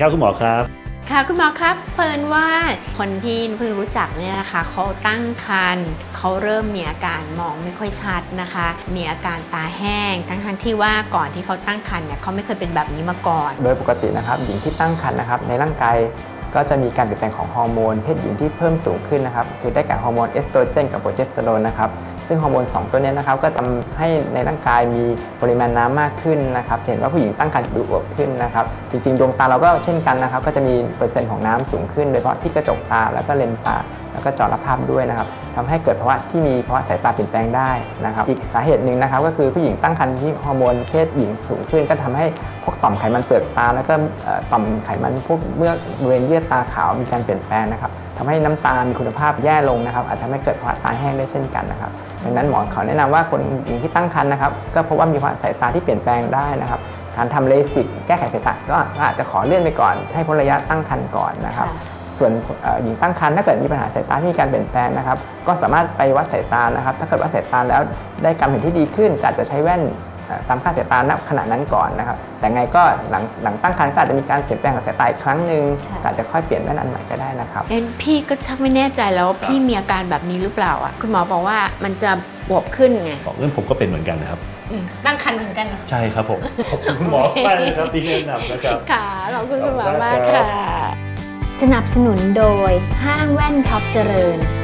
ครับคุณหมอครับค่ะคุณหมอครับเพิ่นว่าคนที่เพิ่งรู้จักเนี่ยนะคะเขาตั้งครรภ์เขาเริ่มมีอาการมองไม่ค่อยชัดนะคะมีอาการตาแห้งทั้งที่ว่าก่อนที่เขาตั้งครรภ์เนี่ยเขาไม่เคยเป็นแบบนี้มาก่อนโดยปกตินะครับหญิงที่ตั้งครรภ์นะครับในร่างกายก็จะมีการเปลี่ยนแปลงของฮอร์โมนเพศหญิงที่เพิ่มสูงขึ้นนะครับคือได้แก่ฮอร์โมนเอสโตรเจนกับโปรเจสเตอโรนนะครับซึ่งฮอร์โมน2ตัวนี้นะครับก็ทำให้ในร่างกายมีปริมาณน้ำมากขึ้นนะครับเห็นว่าผู้หญิงตั้งครรภ์ดูอวบขึ้นนะครับจริงๆดวงตาเราก็เช่นกันนะครับก็จะมีเปอร์เซ็นต์ของน้ำสูงขึ้นโดยเฉพาะที่กระจกตาแล้วก็เลนส์ตาแล้วก็จอระภาพด้วยนะครับทำให้เกิดภาวะที่มีภาวะสายตาเปลี่ยนแปลงได้นะครับอีกสาเหตุหนึ่งนะครับก็คือผู้หญิงตั้งครรภ์ที่ฮอร์โมนเพศหญิงสูงขึ้นก็ทำให้พวกต่อมไขมันเปลือกตาแล้วก็ต่อมไขมันพวกเมื่อบริเวณเยื่อตาขาวมีการเปลี่ยนแปลงนะครับทำให้น้ำตามีคุณภาพแย่ลงนะครับอาจจะทำให้เกิดภาวะตาแห้งได้เช่นกันนะครับดังนั้นหมอเขาแนะนำว่าคนหญิงที่ตั้งครรภ์นะครับก็พบว่ามีภาวะสายตาที่เปลี่ยนแปลงได้นะครับการทำเลสิกแก้ไขสายตาก็อาจจะขอเลื่อนไปก่อนให้พ้นระยะตั้งครรภ์ก่อนนะครับส่วนหญิงตั้งครรภ์ถ้าเกิดมีปัญหาสายตาที่มีการเปลี่ยนแปลงนะครับก็สามารถไปวัดสายตานะครับถ้าเกิดวัดสายตาแล้วได้การเห็นที่ดีขึ้นอาจจะใช้แว่นตามค่าสายตาณขณะนั้นก่อนนะครับแต่ไงก็หลังตั้งครรภ์ก็อาจจะมีการเปลี่ยนแปลงของสายตาอีกครั้งหนึ่งอาจจะค่อยเปลี่ยนแว่นอันใหม่ก็ได้นะครับพี่ก็ชักไม่แน่ใจแล้วพี่มีอาการแบบนี้หรือเปล่าอ่ะคุณหมอบอกว่ามันจะบวบขึ้นไงบอกเรื่องผมก็เป็นเหมือนกันนะครับตั้งครรภ์เหมือนกันใช่ครับผมขอบคุณคุณหมอมากเลยครับที่แนะนำนะครับค่ะขอบคุณคุณหมอมากค่ะสนับสนุนโดยห้างแว่นท็อปเจริญ